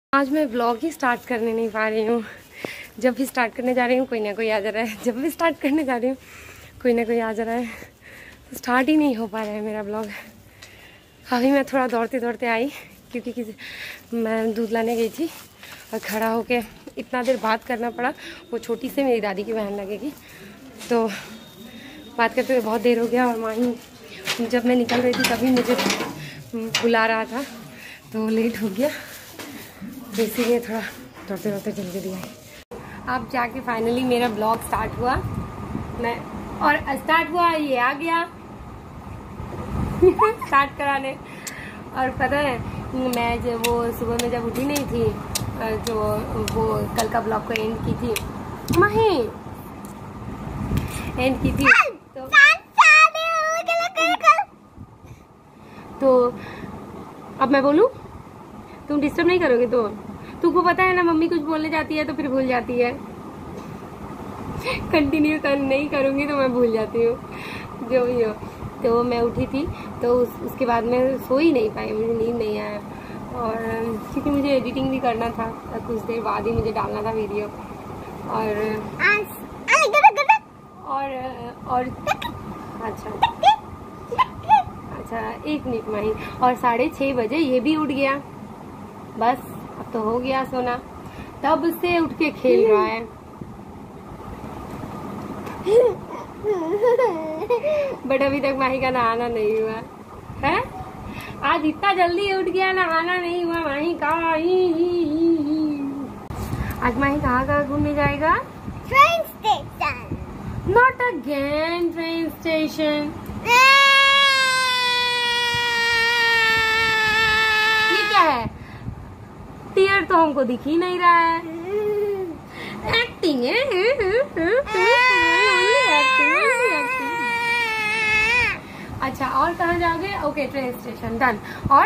आज मैं व्लॉग ही स्टार्ट करने नहीं पा रही हूँ। जब भी स्टार्ट करने जा रही हूँ कोई ना कोई आ जा रहा है, जब भी स्टार्ट करने जा रही हूँ कोई ना कोई आ जा रहा है, तो स्टार्ट ही नहीं हो पा रहा है मेरा व्लॉग। अभी मैं थोड़ा दौड़ते दौड़ते आई क्योंकि मैं दूध लाने गई थी और खड़ा होके इतना देर बात करना पड़ा। वो छोटी से मेरी दादी की बहन लगेगी, तो बात करते हुए बहुत देर हो गया। और माही जब मैं निकल रही थी तभी मुझे बुला रहा था, तो लेट हो गया, तो इसीलिए थोड़ा दौड़ते दौड़ते जल्दी दिया। अब जाके फाइनली मेरा ब्लॉग स्टार्ट हुआ, ये आ गया स्टार्ट कराने। और पता है मैं जब वो सुबह में जब उठी नहीं थी, जो वो कल का ब्लॉग को एंड की थी, तो अब मैं बोलूं, तुम डिस्टर्ब नहीं करोगे? तो तुमको पता है ना मम्मी कुछ बोलने जाती है तो फिर भूल जाती है। कंटिन्यू नहीं करूँगी तो मैं भूल जाती हूँ, जो भी हो। तो मैं उठी थी तो उसके बाद मैं सो ही नहीं पाई, मुझे नींद नहीं आया। और क्योंकि मुझे एडिटिंग भी करना था, कुछ देर बाद ही मुझे डालना था वीडियो। और अच्छा 1 मिनट माही। और 6:30 बजे ये भी उठ गया, बस अब तो हो गया सोना। तब से उठ के खेल रहा है। बट अभी तक माही का नहाना नहीं हुआ है। आज इतना जल्दी उठ गया, नहाना नहीं हुआ माही का। आज माही कहाँ घूमने जाएगा? Train station. Not again train station. ये क्या है? टीयर तो हमको दिख ही नहीं रहा है। एक्टिंग है। अच्छा और कहाँ जाओगे? Okay train station done. और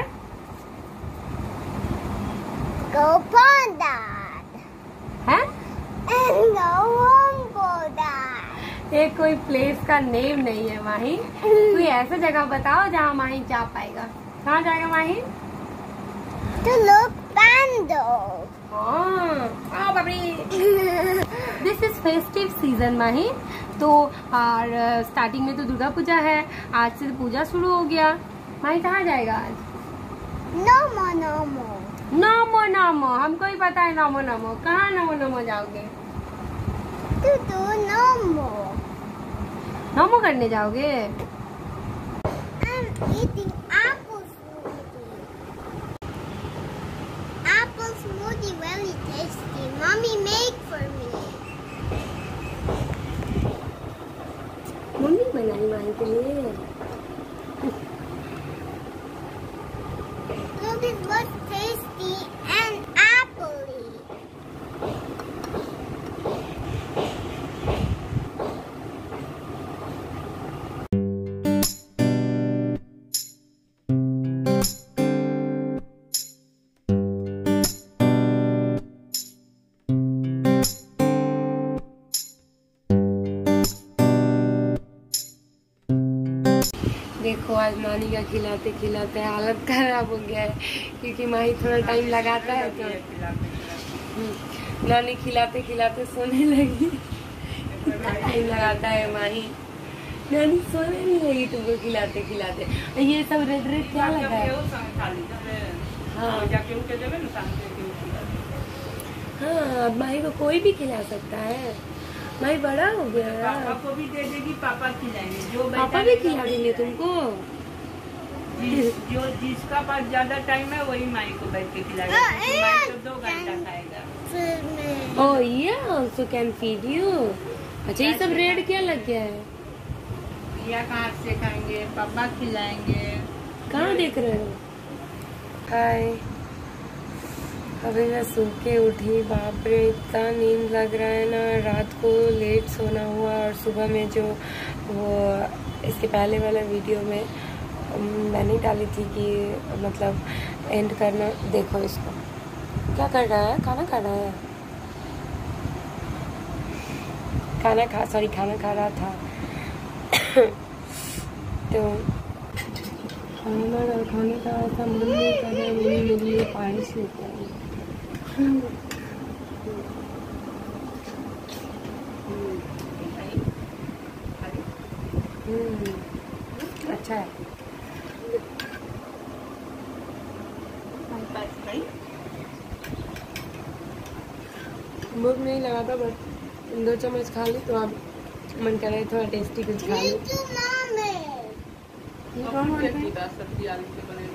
है ये कोई प्लेस का नेम नहीं है माही। कोई ऐसा जगह बताओ जहाँ माही जा पाएगा। कहाँ जाएगा Mahi? To look Pando. This is festive season Mahi. तो और स्टार्टिंग में तो दुर्गा पूजा है, आज से पूजा शुरू हो गया। माही कहाँ जाएगा आज? नमो हमको ही पता है। नमो कहाँ नमो जाओगे? नमो करने जाओगे? I'm eating apple smoothie. Apple smoothie very tasty. Mommy make for me. Mummy बनाई माही के लिए। Look, it was tasty and apple-y. देखो आज नानी का खिलाते खिलाते हालत खराब हो गया है, क्योंकि माही थोड़ा टाइम लगाता है तो नानी खिलाते खिलाते सोने लगी। टाइम लगाता है माही, नानी सोने नहीं लगी तुमको खिलाते खिलाते। ये सब रेड रेड क्या लगा है? हाँ माही को कोई भी खिला सकता है। माही बड़ा हो गया है। पापा को भी दे देगी, पापा खिलाएंगे। जो पापा भी खिला देंगे तुमको। जो जिसका पास ज्यादा टाइम है वही माई को बैठ के खिलाएगा। माई तो 2 घंटा खाएगा। ओह ये आल्सो कैन फीड यू। अच्छा ये सब रेड क्या लग गया है? या कहाँ से खाएंगे? पापा खिलाएंगे। कहाँ देख रहे हो? हाय अभी मैं सो के उठी। बाप रे इतना नींद लग रहा है ना। रात को लेट सोना हुआ और सुबह में जो वो इसके पहले वाला वीडियो में मैंने डाली थी कि मतलब एंड करना। देखो इसको क्या कर रहा है? खाना खा रहा है। खाना खा रहा था। तो खाने का ऐसा मन नहीं कर रहा है। मेरे लिए पानी से अच्छा है। भूख नहीं लगा था बस 2 चम्मच खा ली तो अब मन कर रहे थोड़ा टेस्टी कुछ खा ली। सब्जी आलू से बने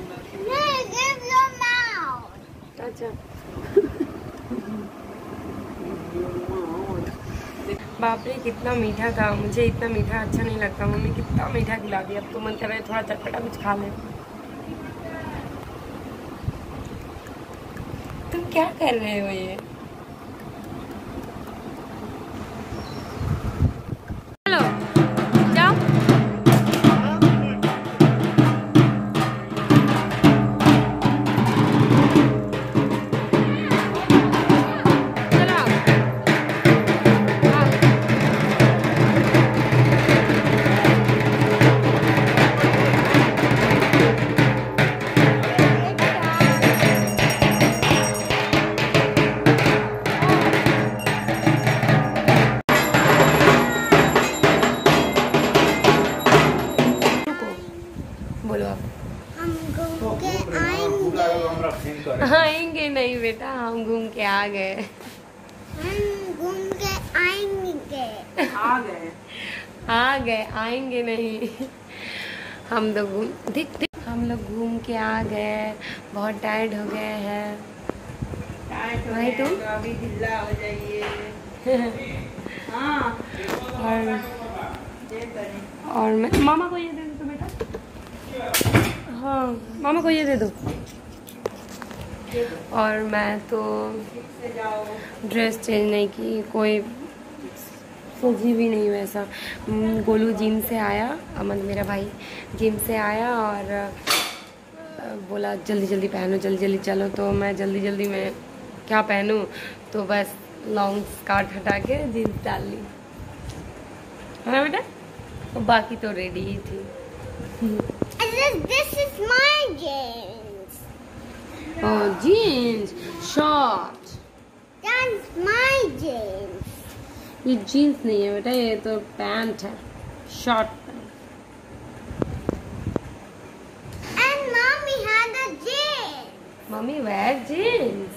अच्छा बाप रे कितना मीठा था, मुझे इतना मीठा अच्छा नहीं लगता। मम्मी कितना मीठा खिला दिया, अब तो मन कर रहा है थोड़ा चटपटा कुछ खा ले। तुम क्या कर रहे हो ये? चलो जाओ। बोलो आप। हम घूम के आएंगे। आएंगे नहीं बेटा, हम घूम के आ गए। हम घूम के आएंगे। आ गए आएंगे नहीं। हम लोग हम लोग घूम के आ गए, बहुत टायर्ड हो गए हैं। भाई तुम अभी ढीला हो जाइए। हाँ और मैं मामा को ये दे दो तो बेटा। हाँ मामा को ये दे दो। और मैं तो ड्रेस चेंज नहीं की, कोई सजी भी नहीं वैसा। गोलू जिम से आया, अमन मेरा भाई जिम से आया और बोला जल्दी जल्दी पहनो, जल्दी जल्दी चलो। तो मैं जल्दी जल्दी में क्या पहनूं, तो बस लॉन्ग स्कर्ट हटा के जीन्स डाल ली है ना बेटा। और बाकी तो रेडी ही थी। This is my jeans. Oh, jeans, short. That's my jeans. ये जीन्स नहीं है बेटा, ये तो पैंट है, short pant. And mommy had a jeans. Mummy wear jeans.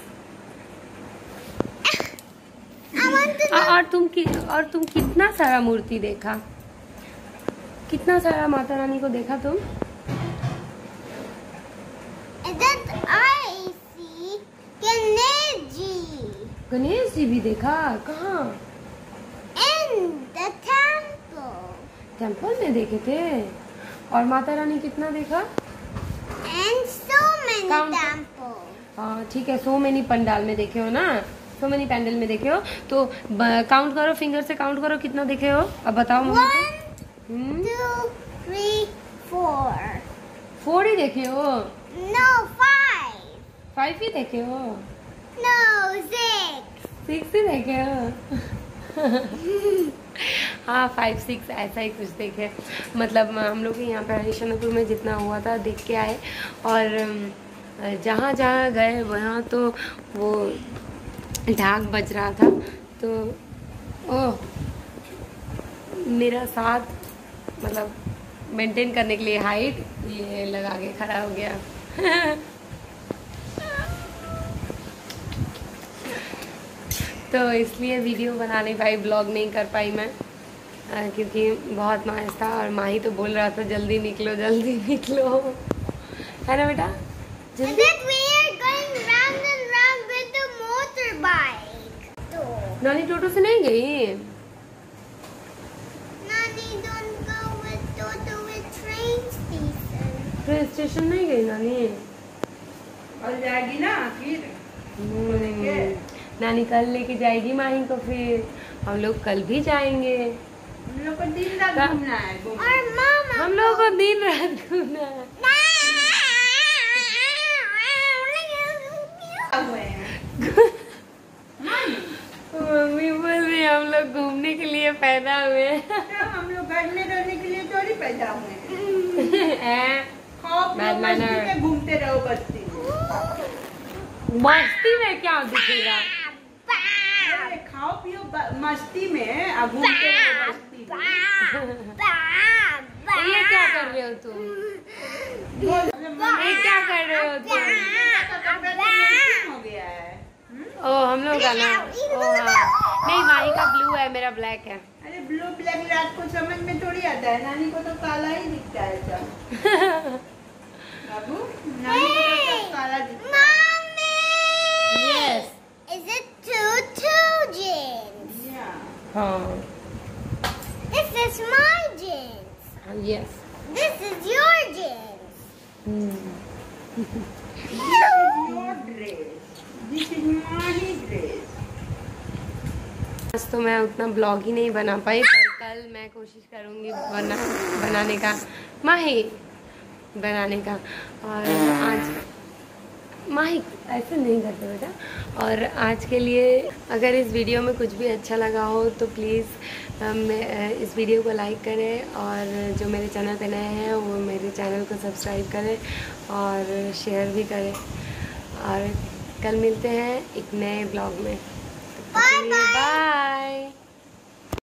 I want to know. और तुम कितना सारा मूर्ति देखा, कितना सारा माता रानी को देखा तुम? That I see Ganesh ji Ganesh ji भी देखा? कहाँ? in the temple. टेम्पल में देखे थे। और माता रानी कितना देखा? And so many Count. temples. हाँ ठीक है, सो मेनी पंडाल में देखे हो ना, सो मेनी पैंडल में देखे हो। तो काउंट करो, फिंगर से काउंट करो कितना देखे हो, अब बताओ मम्मी को। 1, 2, 3, 4. 4 ही देखे हो? No, 5. 5 ही देखे हो? No, 6. 6 ही देखे हो? हाँ 5, 6 ऐसा ही कुछ देखे। मतलब हम लोग यहाँ पे हरिशनपुर में जितना हुआ था देख के आए। और जहाँ जहाँ गए वहाँ तो वो ढाक बज रहा था। तो ओह मेरा साथ मतलब मेंटेन करने के लिए हाइट ये लगा के खड़ा हो गया। तो इसलिए वीडियो बना नहीं पाई, ब्लॉग नहीं कर पाई मैं, क्योंकि बहुत नॉइस था। और माही तो बोल रहा था जल्दी निकलो है ना बेटा? And then we are going round and round with the motorbike. So, नानी टोटो से नहीं गई? Nani, don't go with Toto with train station. Train station नहीं गई नानी? और जाएगी ना फिर। नानी कल लेके जाएगी माही को, फिर हम लोग कल भी जाएंगे। हम लोग को दिन रात घूमना है। और मामा हम लोग को दिन रात घूमना है। मम्मी बोल रही हम लोग घूमने के लिए पैदा हुए हैं। हम लोग घर में रहने के लिए थोड़ी पैदा हुए हैं। Bad manner. घूमते रहो बस्ती। मस्ती में क्या दिखेगा? अरे खाओ पियो मस्ती में, अब घूमते रहो मस्ती में। ये क्या कर रहे हो तुम? ये क्या कर रहे हो तुम? हो गया है। ओ हम लोग का ना, ओ हाँ, नहीं माही का ब्लू है, मेरा ब्लैक है। अरे ब्लू ब्लैक रात को समझ में थोड़ी आता है, नानी को तो काला ही दिखता है सब। बाबू नानी को तो सब काला दिखता है। Yes. Is it two jeans? Yeah. हाँ। This is my jeans. Yes. This is your jeans. This is your dress. This is my dress. आज तो मैं उतना ब्लॉग ही नहीं बना पाई, पर कल मैं कोशिश करूँगी बनाने का, माही बनाने का। और आज माही ऐसे नहीं करते बेटा। और आज के लिए अगर इस वीडियो में कुछ भी अच्छा लगा हो तो प्लीज़ इस वीडियो को लाइक करें, और जो मेरे चैनल पे नए हैं वो मेरे चैनल को सब्सक्राइब करें और शेयर भी करें। और कल मिलते हैं एक नए ब्लॉग में। Bye bye. बाय।